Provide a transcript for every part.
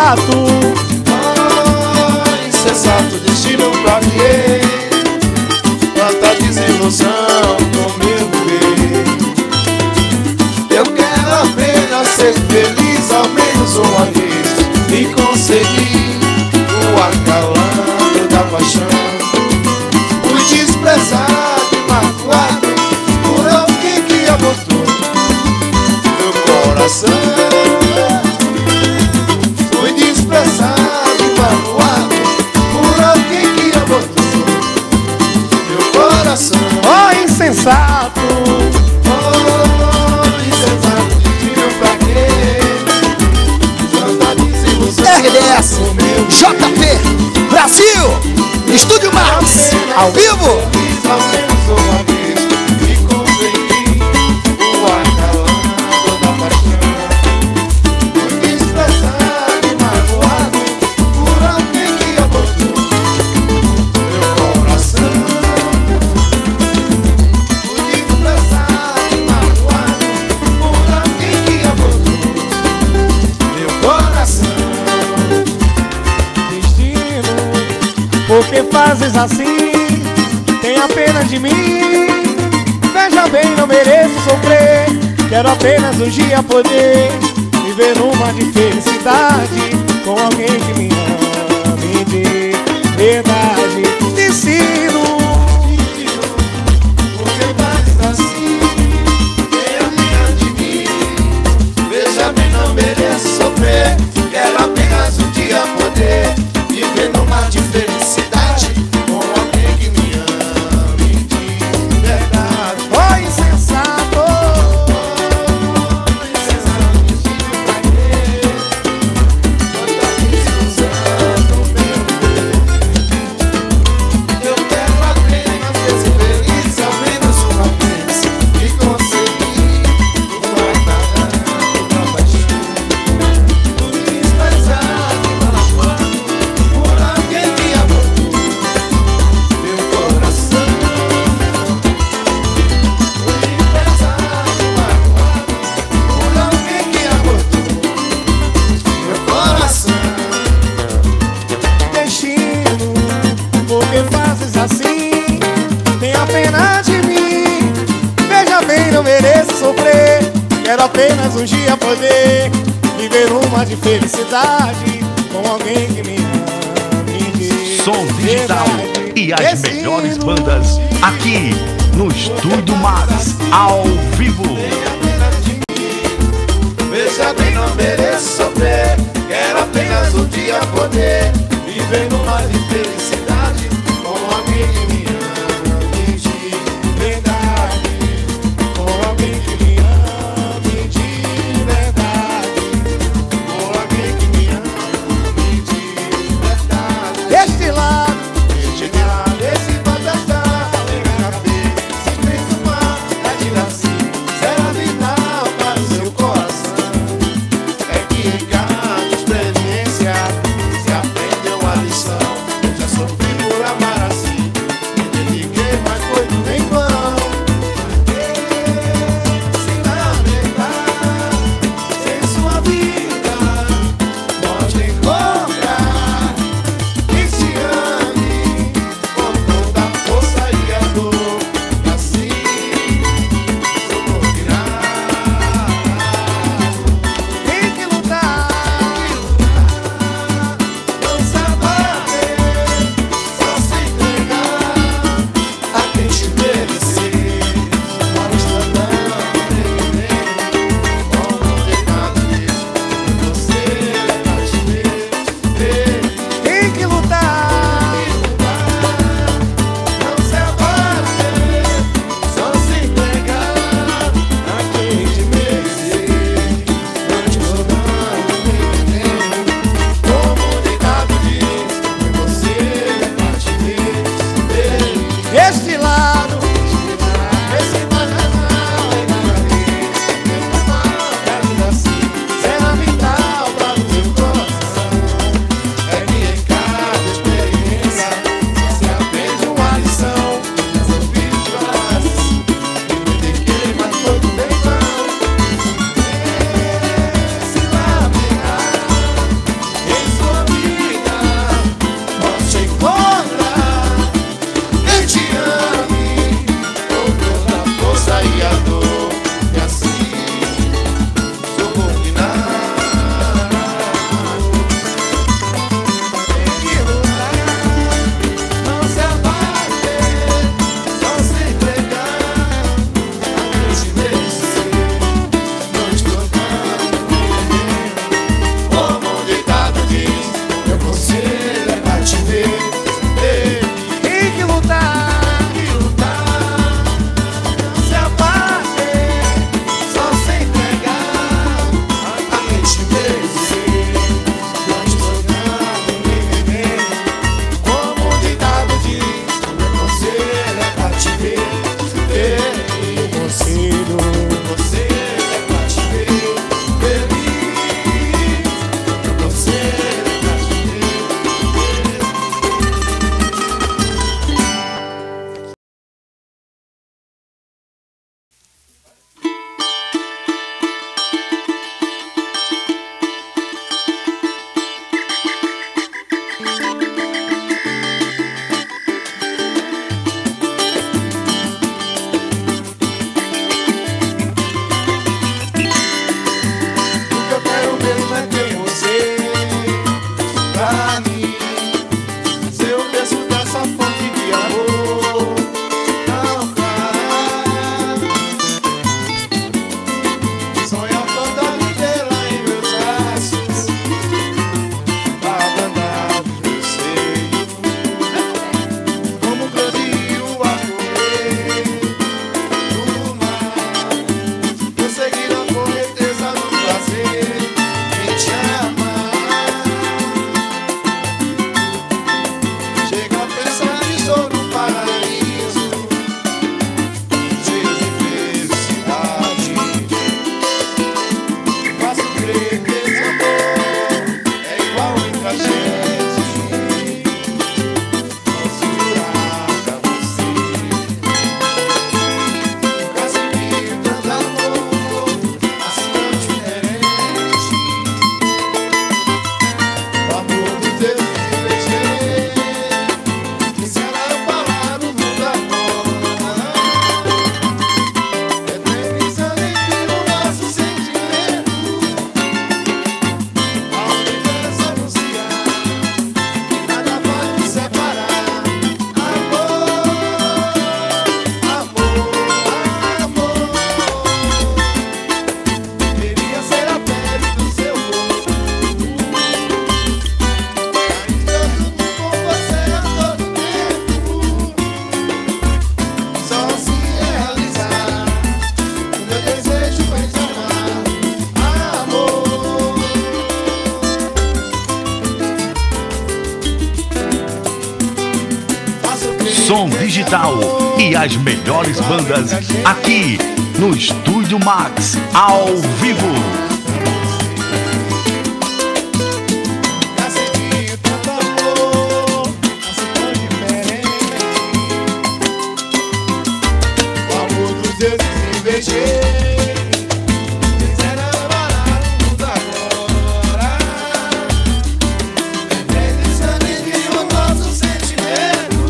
insensato. Oh, insensato destino pra quê? Quanta desilusão comigo veio. Eu quero apenas ser feliz ao menos uma vez e conseguir o acalanto da paixão. Fui desprezado e magoado por alguém que abortou meu coração. Fui desprezado e magoado por alguém que abortou meu coração. Oh, insensato. Oh, insensato, destino pra quê? Tanta desilusão. RDS, JP, Brasil, Estúdio Max, ao vivo. Feliz ao menos uma vez e consegui o acalanto da paixão. Fui desprezado e magoado por alguém que abortou meu coração. Fui desprezado e magoado por alguém que abortou meu coração. Destino, por que fazes assim? Tenha pena de mim. Veja bem, não mereço sofrer. Quero apenas um dia poder viver numa de felicidade com alguém que me ame de verdade. Destino, Porque fazes assim, tenha pena de mim. Veja bem, não mereço sofrer. Quero apenas um dia poder viver num mar de felicidade com alguém que me ame de verdade. oh, insensato. Insensato, destino pra quê? Quanta desilusão no meu ver. Eu quero apenas ser feliz ao menos uma vez e conseguir o acalanto da paixão. Fui desprezado e magoado por alguém que abortou meu coração. Fui desprezado e magoado por alguém que abortou meu coração. Destino, por que fazes assim? Tenha pena de mim. Veja bem, não mereço sofrer. Quero apenas um dia poder viver uma de felicidade com alguém que me ame de Som digital verdade. e as Destino, melhores bandas aqui no Estúdio Max, ao vivo. Veja bem, não mereço sofrer. Quero apenas um dia poder viver numa de felicidade com alguém que me ame de verdade. com alguém que me ame de verdade. Com alguém que me ame de verdade. Deste lado, Chegar nesse fantasma, pegar a cabeça, se fez uma atira assim, será vital para o seu coração. É que pra gente. Posso jurar pra você. Nunca senti tanto amor assim tão diferente. O amor dos deus que beijei, quisera eu falar do mundo agora. Eternizando entre o nosso sentimento, ao universo anunciar que nada vai nos separar. Amor, amor, amor. Queria ser a pele do seu corpo, ainda junto com você a todo tempo. Só se realizar o meu desejo é te amar. Amor. Faço o que Som digital e as melhores bandas aqui no Estúdio Max, ao vivo. já senti tanto amor, assim tão diferente. O amor dos deuses invejei, quisera abalar o mundo agora. Eternizando entre o nosso sentimento,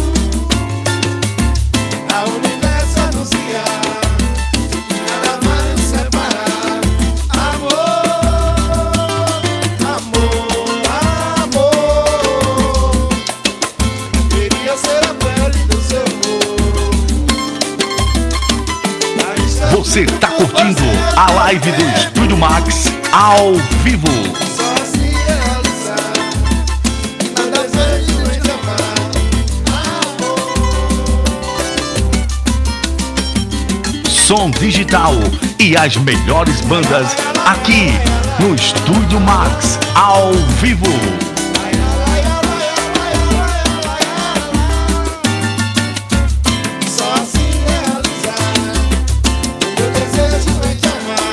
ao universo anunciar que nada vai nos separar. Amor, amor, amor. Queria ser a pele do seu corpo. Você tá curtindo a live do Estúdio Max ao vivo. Só se realizar, nada desejo de te amar. Som digital e as melhores bandas aqui no Estúdio Max ao vivo. Só se realizar, meu desejo é te amar.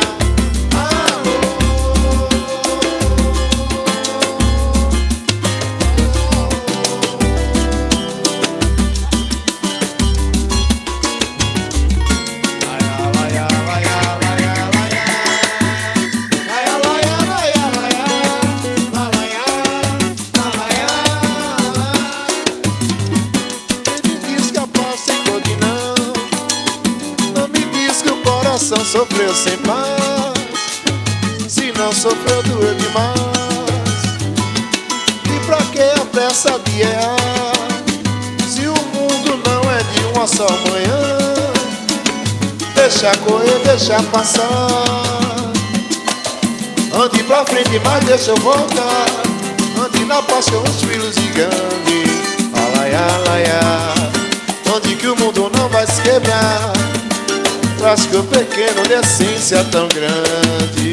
Sofreu sem paz, se não sofreu doeu demais. E pra que a pressa de errar, se o mundo não é de uma só manhã? Deixa correr, deixa passar. Ande pra frente, mas deixa eu voltar. Ande na paz com os filhos de Gandhi. Alaiá, alaiá. Onde que o mundo não vai se quebrar, traz que o pequeno de essência tão grande.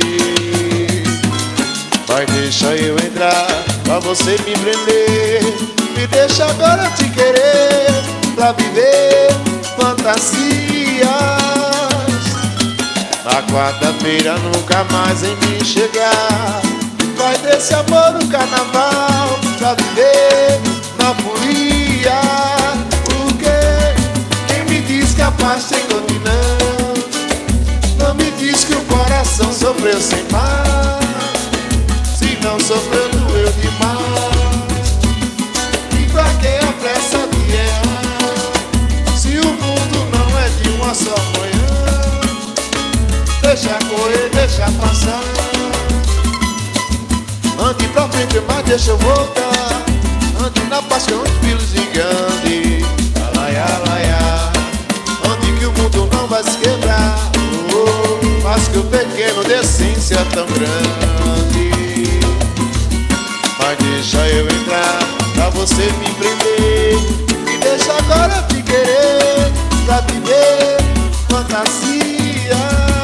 Mas deixa eu entrar pra você me prender. Me deixa agora te querer, pra viver fantasias. Na quarta-feira nunca mais em mim chegar. Vai desse amor no carnaval, pra viver na folia. Porque quem me diz que a paz tem continente, não me diz que o coração sofreu sem paz. Se não sofreu, doeu demais. E pra que a pressa de errar, se o mundo não é de uma só manhã? Deixa correr, deixa passar. Ande pra frente, mas deixa eu voltar. Ande na paz com os filhos de Gandhi. Alaiá, alaiá. Onde que o mundo não vai se quebrar, mas que o pequeno de essência tão grande. Mas deixa eu entrar pra você me prender. Me deixa agora te querer, pra viver fantasias.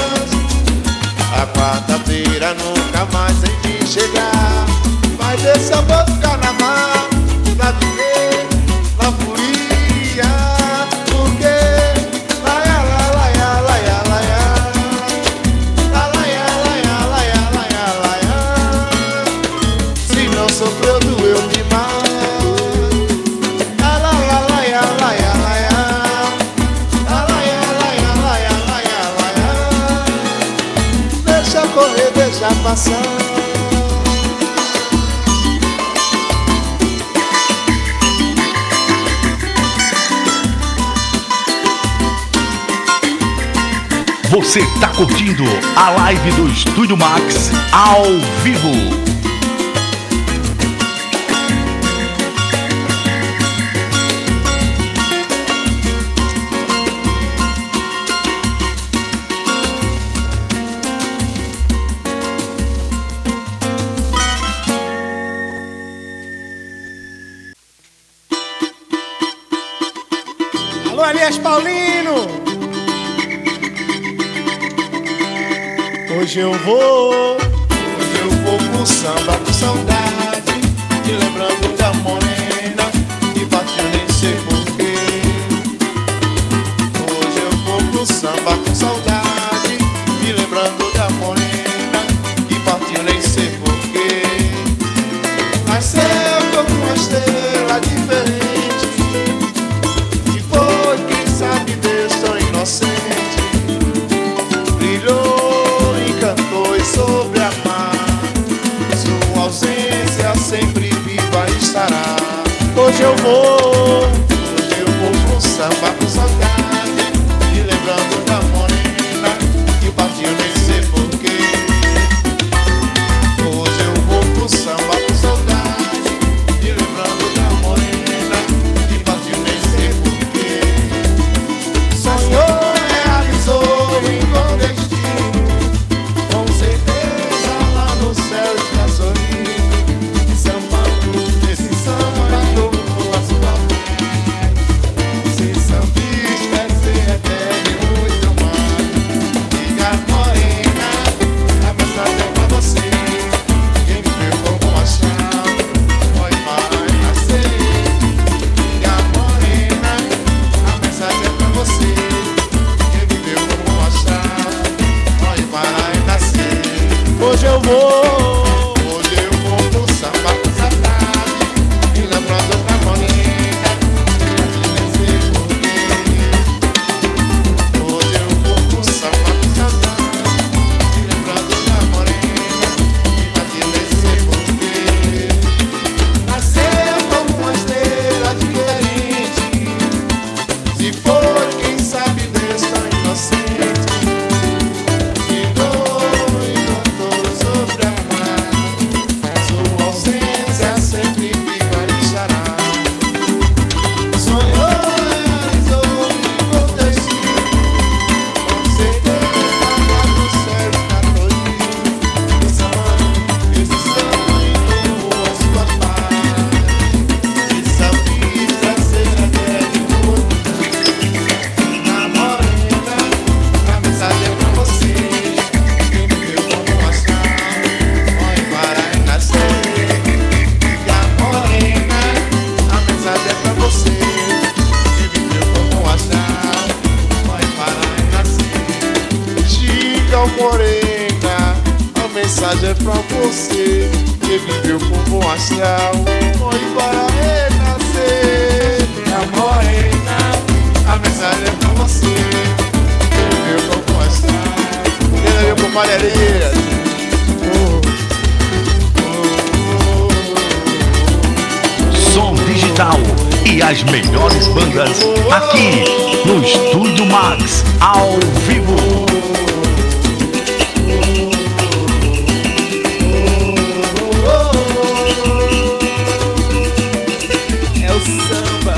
A quarta-feira nunca mais em mim chegar. Vai desse amor do carnaval, pra viver na folia. Porque laia, laia, laia, laia, laia, laia, laia, laia, laia. Se não sofreu, doeu demais. Deixa correr, deixa passar. Você tá curtindo a live do Estúdio Max ao vivo. Alô, Elias Paulino. Hoje eu vou pro samba com saudade, me lembrando da morena que bateu nem sei porquê. Hoje eu vou pro samba com saudade, me lembrando da morena que bateu nem sei porquê. Mas eu tô com uma estrela diferente, que foi, quem sabe, Deus tão inocente, brilhou, encantou e soube amar. Sua ausência sempre viva estará. Hoje eu vou pro samba com saudade, me lembrando da morena que bateu nem sei porquê. Hoje eu vou pro samba com saudade, me lembrando da morena que bateu nem sei porquê. Sonhou, realizou, igual destino, com certeza lá no céu está sorrindo, sambando nesse samba novo a sua pele. Ser sambista é ser eterno e muito amado. Diga, morena, a mensagem é pra você. Quem viveu como uma chave, vai nascer. Diga, morena, a mensagem é pra você. Quem viveu como uma chave, vai nascer. Hoje eu vou pro samba com saudade, me lembrando da morena que nem sei porquê. Hoje eu vou pro samba com saudade, me lembrando da morena que nem sei porquê. Nasceu como uma estrela diferente, se for, quem sabe, Deus tão inocente, sobre a mar, sua ausência sempre viva estará. Sonhou, realizou, ficou destino, com certeza lá no céu está todinho, esse sonho a sua paz. Essa vida será eterna e na morena, a mensagem é pra você. Quem viveu como uma morena, a mensagem é pra você. Quem viveu como um astral, foi para renascer. A morena, a mensagem é pra você. Quem viveu como um astral, quem viveu com malheria. Som digital e as melhores bandas aqui no Estúdio Max ao vivo. é o samba.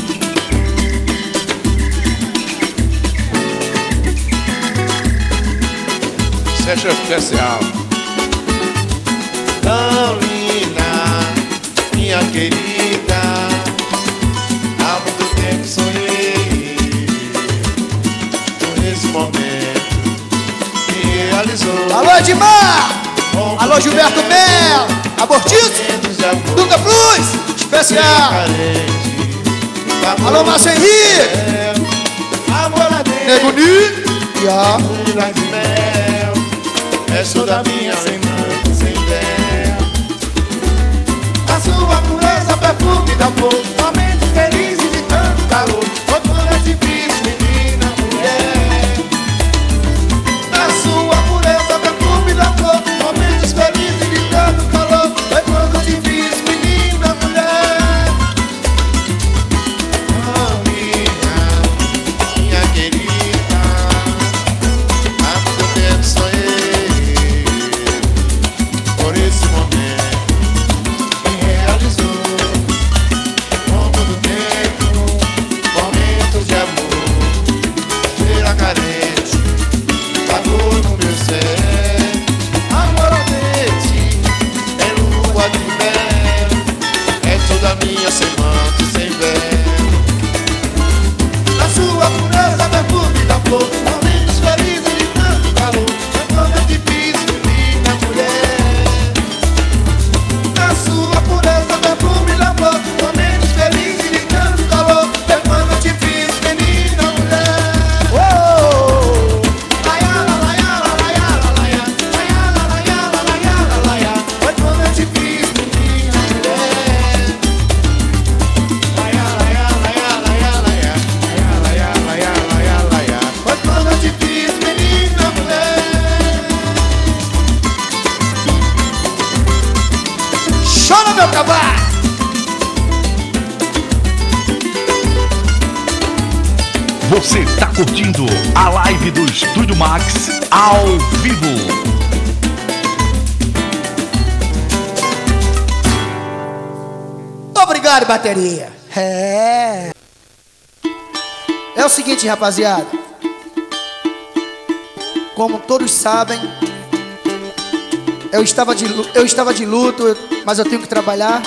Session especial. Tão linda, minha querida, há muito tempo sonhei por esse momento que realizou. Alô, Edmar! Alô, Gilberto Mel! Abortiço! Duca Cruz! Especial! Alô, Márcio Henrique! Nego Ni! Lua de mel, é só da minha lembrança sem ideia. da flor, momentos felizes de tanto calor. Foi quando eu te fiz, menina, mulher. Na sua pureza, perfume da flor, momentos felizes de tanto calor. Foi quando eu te fiz, menina, mulher. Oh, minha querida, há muito tempo sonhei por esse momento que realizou. Ao longo do tempo, momentos de amor, feira carente, pagou no meu ser. Amorosamente, é lua de mel, é toda minha semana sem véu. Na sua pureza, perfume da flor, momentos felizes de tanto calor. Foi quando eu te fiz, menina, mulher. Na sua pureza, perfume da flor, momentos felizes de tanto calor. Foi quando eu te fiz, menina, mulher. Oh, laiala, laiala, laiala, laiala, laiala, laiala, laiala, laiala. Foi quando eu te fiz, menina, mulher. Laiala, laiala, laiala, laiala, laiala, laiala, laiala, laiala, laiala. Foi quando eu te fiz, menina, mulher. Chora, meu cavalo! Você tá curtindo a live do Estúdio Max ao vivo. Obrigado, bateria. É o seguinte, rapaziada. Como todos sabem, eu estava de luto, mas eu tenho que trabalhar.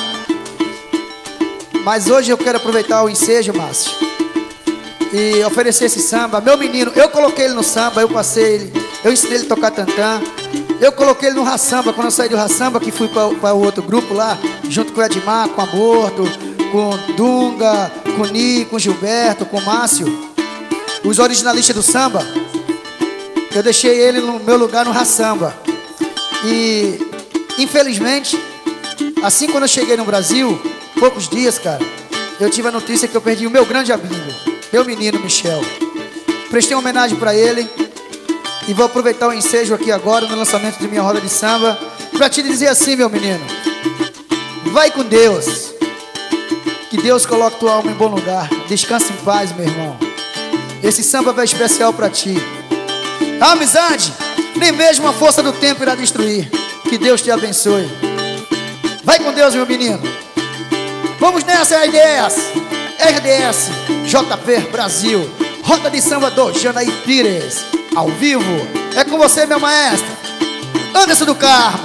Mas hoje eu quero aproveitar o ensejo, Márcio, e oferecer esse samba. Meu menino, eu coloquei ele no samba, eu ensinei ele a tocar tantã. Eu coloquei ele no raçamba, quando eu saí do raçamba, que fui para o outro grupo lá, junto com o Edmar, com o Aborto, com o Dunga, com o Ni, com o Gilberto, com o Márcio, os originalistas do samba. Eu deixei ele no meu lugar no raçamba. E, infelizmente, assim quando eu cheguei no Brasil, poucos dias, cara, eu tive a notícia que eu perdi o meu grande amigo, meu menino Michel. Prestei uma homenagem para ele e vou aproveitar o ensejo aqui agora no lançamento de minha roda de samba para te dizer assim, meu menino: vai com Deus, que Deus coloque tua alma em bom lugar. Descansa em paz, meu irmão. Esse samba vai especial para ti. A amizade, nem mesmo a força do tempo irá destruir. Que Deus te abençoe. Vai com Deus, meu menino. Vamos nessa, RDS, JP Brasil, Roda de Samba do Janaí Pires, ao vivo. É com você, meu maestro Anderson do Carmo.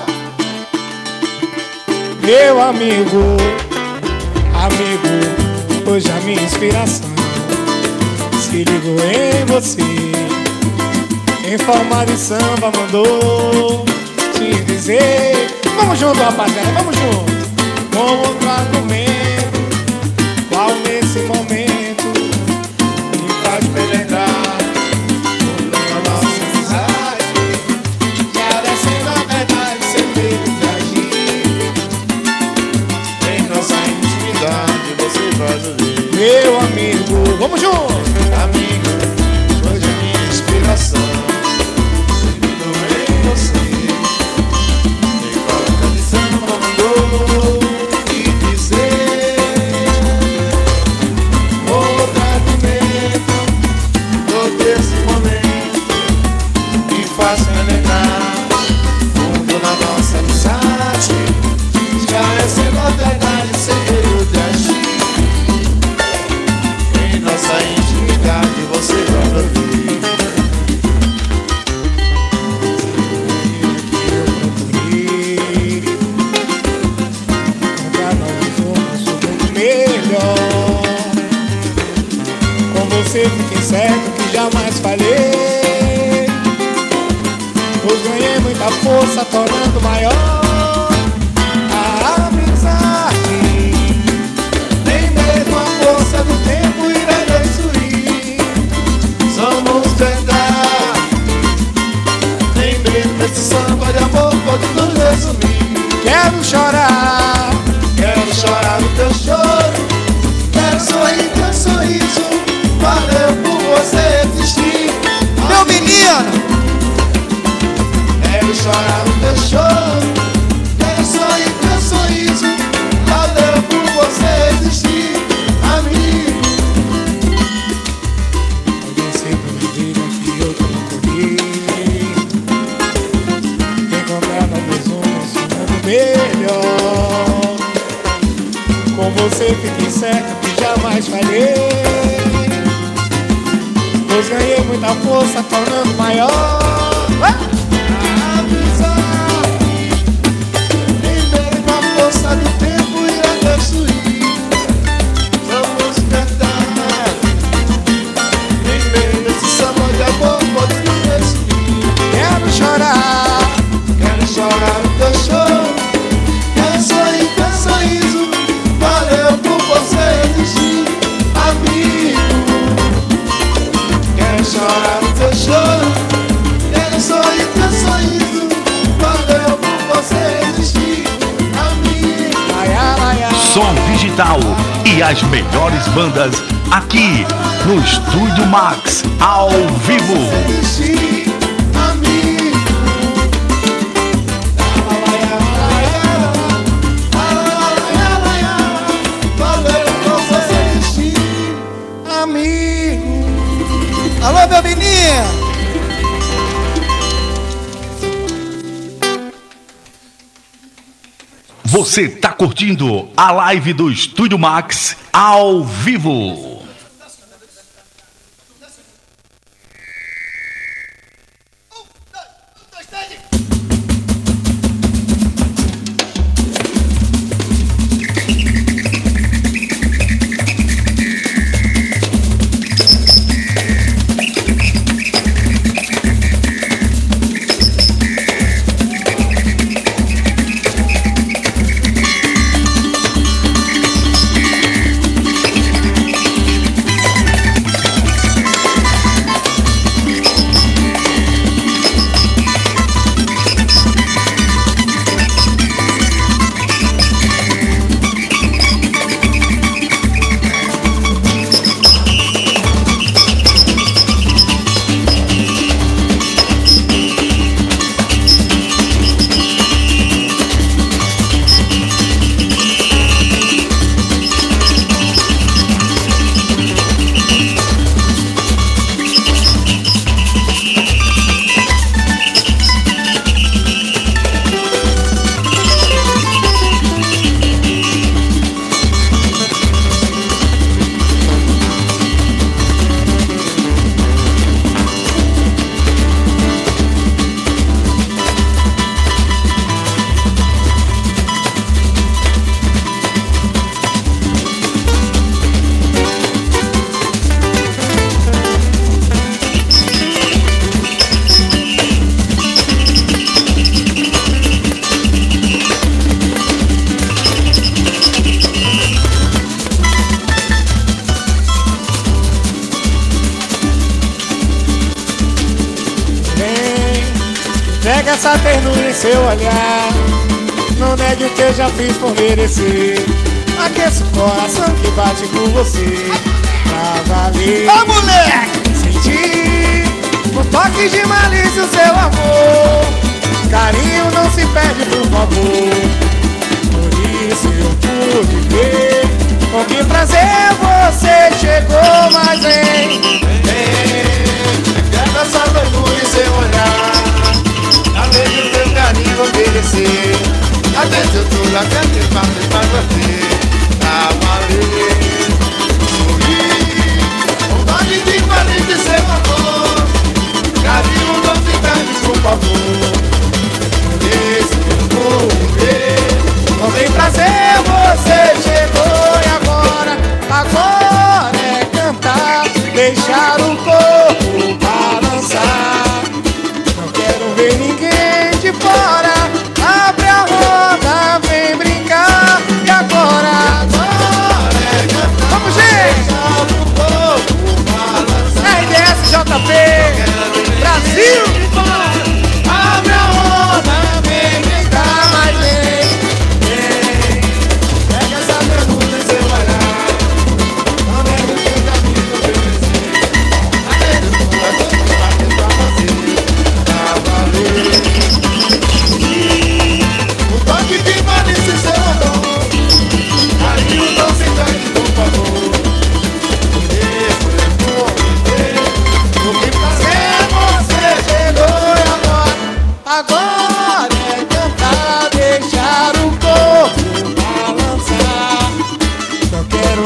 Meu amigo, hoje a minha inspiração se ligou em você. Em forma de samba mandou te dizer: vamos junto, rapaziada, vamos junto. Com outro argumento, qual nesse momento me faz penetrar na nossa amizade, parecendo a verdade sem medo de agir. Em nossa intimidade você vai ouvir. Meu amigo, vamos junto. Amigo, hoje a minha inspiração se ligou em você. Em forma de samba mandou te dizer: outro argumento, todo esse momento me faz penetrar fundo na nossa amizade, esclarecendo a verdade sem medo de agir. Em nossa intimidade você vai ouvir. Fiquei certo que jamais falhei, pois ganhei muita força, tornando maior a amizade. Nem mesmo a força do tempo irá destruir. Somos verdade. Nem mesmo esse samba de amor pode nos resumir. Quero chorar no teu choro. chorar o teu choro, quero sorrir teu sorriso. Valeu por você existir, amigo. Alguém sempre me diga que eu tô no corrido. Quem contrata meus sonhos sonhando melhor. Com você fiquei certo que jamais falhei, pois ganhei muita força tornando maior. Força do tempo irá destruir. Vamos cantar. Nem mesmo esse samba de amor pode me destruir. Quero chorar O teu choro, quero sorrir teu sorriso. Valeu por você existir, amigo. Quero chorar o teu choro, quero sorrir teu sorriso. Valeu por você existir, amigo. Som digital e as melhores bandas aqui no Estúdio Max, ao vivo. Existir, amigo. Valeu por você existir, amigo. Alô, meu menino! Você tá curtindo a live do Estúdio Max ao vivo. Pega essa ternura em seu olhar, não negue o que eu já fiz por merecer. Aqueça o coração que bate por você, pra valer. Ô, moleque! Senti um toque de malícia o seu amor. Carinho não se perde, por favor. Por isso eu pude ver com que prazer você chegou, mas vem. Pega essa ternura em seu olhar, além do teu carinho oferecer. Até se eu tô lá, quero fazer pra você, pra valer. Sorrir, vontade de fazer de seu amor. Carinho não se perde, por favor. Por isso eu vou viver. Com bem prazer você chegou e agora é cantar, deixar o corpo balançar. Não quero ver ninguém de fora, abre a roda, vem brincar.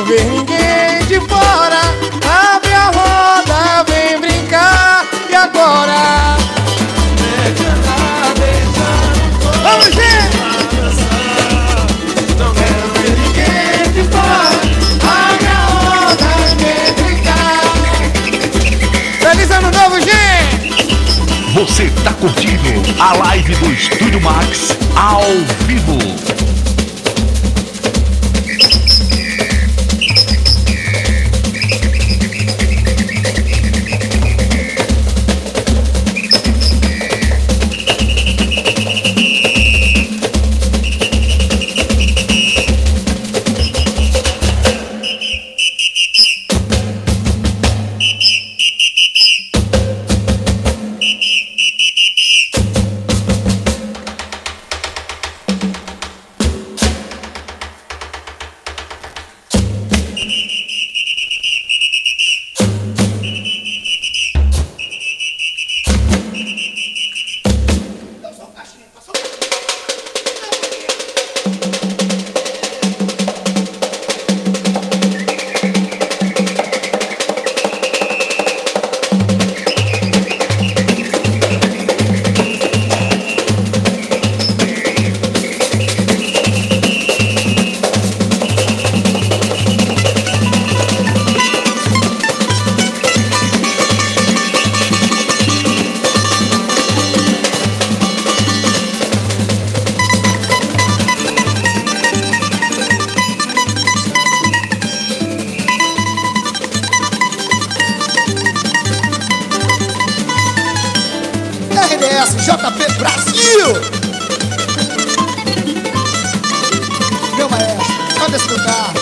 ver ninguém de fora. Abre a roda, vem brincar. E agora? Vamos, gente! Não quero ver ninguém de fora. Abre a roda, vem brincar. Feliz ano novo, gente! Você tá curtindo a live do Estúdio Max ao vivo. RDS JP Brasil. Meu maestro, manda esse lugar.